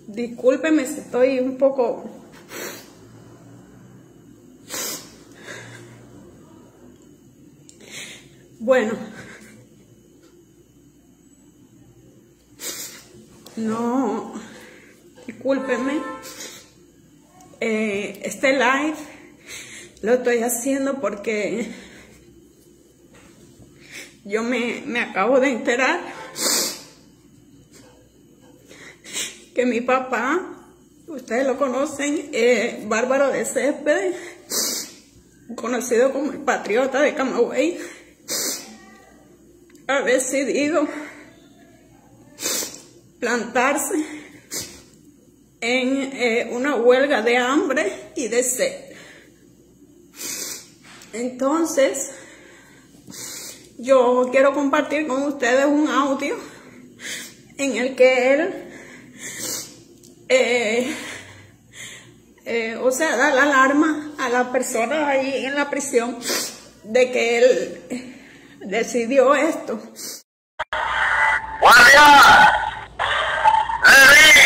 Discúlpeme si estoy un poco... Bueno, no, discúlpeme, este live lo estoy haciendo porque yo me acabo de enterar que mi papá, ustedes lo conocen, Bárbaro de Céspedes, conocido como el Patriota de Camagüey, ha decidido plantarse en una huelga de hambre y de sed. Entonces, yo quiero compartir con ustedes un audio en el que él, da la alarma a las personas ahí en la prisión de que él decidió esto. ¡Guardia! ¡Levi!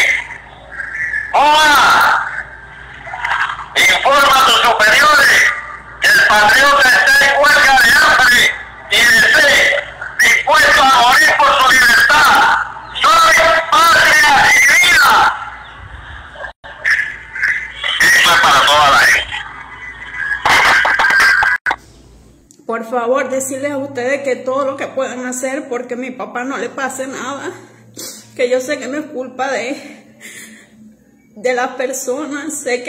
¡Hola! Informa a tus superiores que el patriota está en huelga de hambre y de sed, dispuesto a morir por su libertad. ¡Soy patria y vida! Esto es para toda la gente. Por favor, decirles a ustedes que todo lo que puedan hacer porque a mi papá no le pase nada, que yo sé que no es culpa de las personas, sé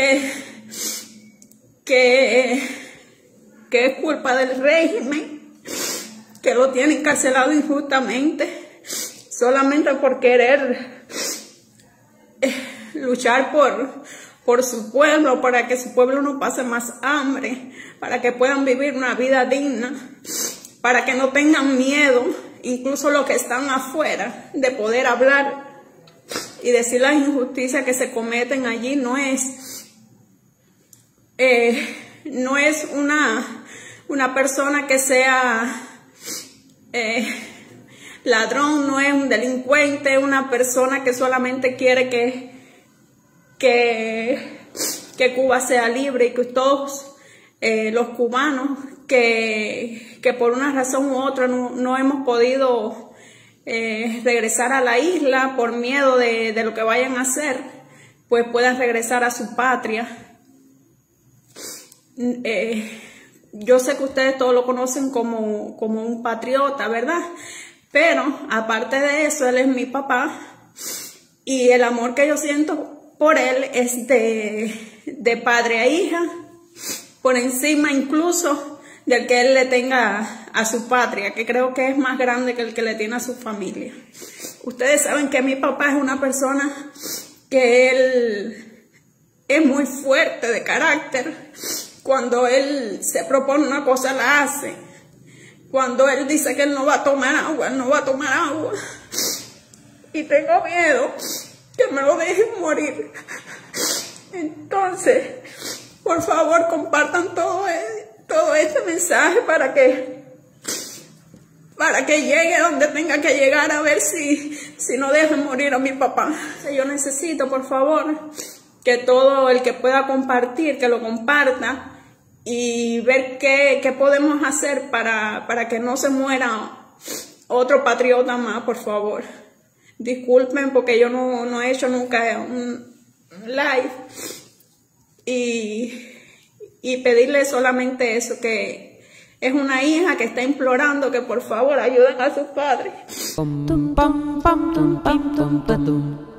que es culpa del régimen, que lo tiene encarcelado injustamente, solamente por querer luchar por su pueblo, para que su pueblo no pase más hambre, para que puedan vivir una vida digna, para que no tengan miedo, incluso los que están afuera, de poder hablar y decir las injusticias que se cometen allí. No es una persona que sea ladrón, no es un delincuente, es una persona que solamente quiere que Cuba sea libre y que todos los cubanos que por una razón u otra no hemos podido regresar a la isla por miedo de lo que vayan a hacer, pues puedan regresar a su patria. Yo sé que ustedes todos lo conocen como un patriota, ¿verdad? Pero aparte de eso, él es mi papá y el amor que yo siento por él es de padre a hija, por encima incluso del que él le tenga a su patria, que creo que es más grande que el que le tiene a su familia. Ustedes saben que mi papá es una persona que él es muy fuerte de carácter. Cuando él se propone una cosa, la hace. Cuando él dice que él no va a tomar agua, él no va a tomar agua. Y tengo miedo que me lo dejen morir. Entonces, por favor, compartan todo este mensaje para que llegue donde tenga que llegar, a ver si no dejan morir a mi papá. Yo necesito, por favor, que todo el que pueda compartir, que lo comparta y ver qué podemos hacer para que no se muera otro patriota más, por favor. Disculpen porque yo no he hecho nunca un live y pedirle solamente eso, que es una hija que está implorando que por favor ayuden a sus padres.